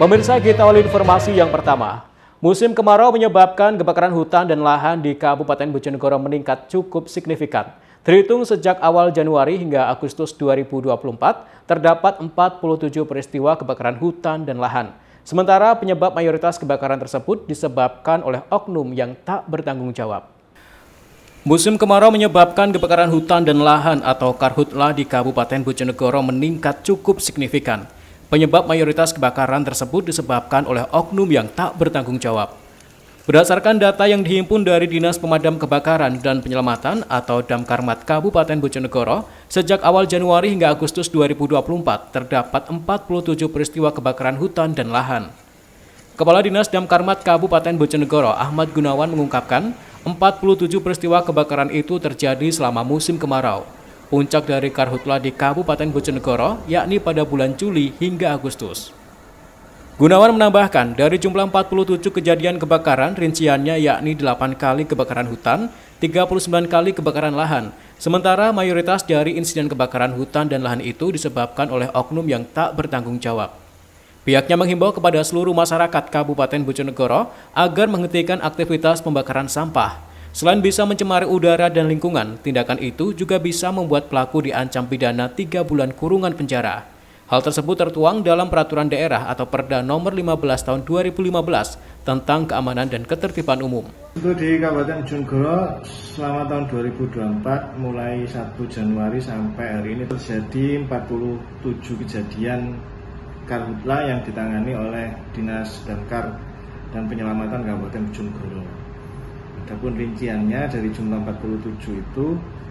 Pemirsa, kita awali informasi yang pertama. Musim kemarau menyebabkan kebakaran hutan dan lahan di Kabupaten Bojonegoro meningkat cukup signifikan. Terhitung sejak awal Januari hingga Agustus 2024, terdapat 47 peristiwa kebakaran hutan dan lahan. Sementara penyebab mayoritas kebakaran tersebut disebabkan oleh oknum yang tak bertanggung jawab. Musim kemarau menyebabkan kebakaran hutan dan lahan atau karhutla di Kabupaten Bojonegoro meningkat cukup signifikan. Penyebab mayoritas kebakaran tersebut disebabkan oleh oknum yang tak bertanggung jawab. Berdasarkan data yang dihimpun dari Dinas Pemadam Kebakaran dan Penyelamatan atau Damkarmat Kabupaten Bojonegoro, sejak awal Januari hingga Agustus 2024 terdapat 47 peristiwa kebakaran hutan dan lahan. Kepala Dinas Damkarmat Kabupaten Bojonegoro, Ahmad Gunawan mengungkapkan, 47 peristiwa kebakaran itu terjadi selama musim kemarau. Puncak dari karhutla di Kabupaten Bojonegoro yakni pada bulan Juli hingga Agustus. Gunawan menambahkan, dari jumlah 47 kejadian kebakaran, rinciannya yakni 8 kali kebakaran hutan, 39 kali kebakaran lahan. Sementara mayoritas dari insiden kebakaran hutan dan lahan itu disebabkan oleh oknum yang tak bertanggung jawab. Pihaknya menghimbau kepada seluruh masyarakat Kabupaten Bojonegoro agar menghentikan aktivitas pembakaran sampah. Selain bisa mencemari udara dan lingkungan, tindakan itu juga bisa membuat pelaku diancam pidana 3 bulan kurungan penjara. Hal tersebut tertuang dalam Peraturan Daerah atau Perda Nomor 15 Tahun 2015 tentang Keamanan dan Ketertiban Umum. Untuk di Kabupaten Bojonegoro selama tahun 2024 mulai 1 Januari sampai hari ini terjadi 47 kejadian karhutla yang ditangani oleh Dinas Damkar dan Penyelamatan Kabupaten Bojonegoro. Adapun rinciannya dari jumlah 47 itu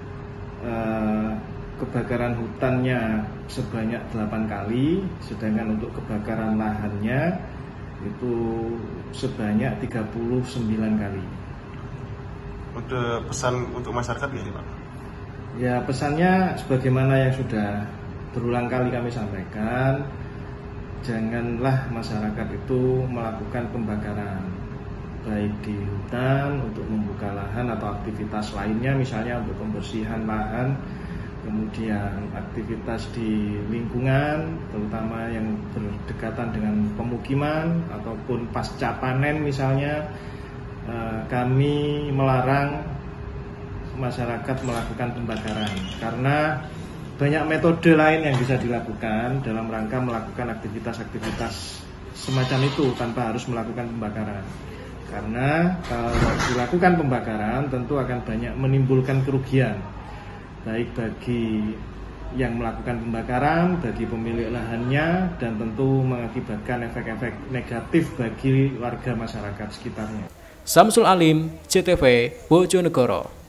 kebakaran hutannya sebanyak 8 kali, sedangkan untuk kebakaran lahannya itu sebanyak 39 kali. Ada pesan untuk masyarakat nggak sih Pak? Ya, pesannya sebagaimana yang sudah berulang kali kami sampaikan, janganlah masyarakat itu melakukan pembakaran baik di hutan untuk membuka lahan atau aktivitas lainnya, misalnya untuk pembersihan lahan, kemudian aktivitas di lingkungan terutama yang berdekatan dengan pemukiman ataupun pasca panen misalnya. Kami melarang masyarakat melakukan pembakaran karena banyak metode lain yang bisa dilakukan dalam rangka melakukan aktivitas-aktivitas semacam itu tanpa harus melakukan pembakaran. Karena kalau dilakukan pembakaran tentu akan banyak menimbulkan kerugian, baik bagi yang melakukan pembakaran, bagi pemilik lahannya, dan tentu mengakibatkan efek-efek negatif bagi warga masyarakat sekitarnya. Samsul Alim, CTV, Bojonegoro.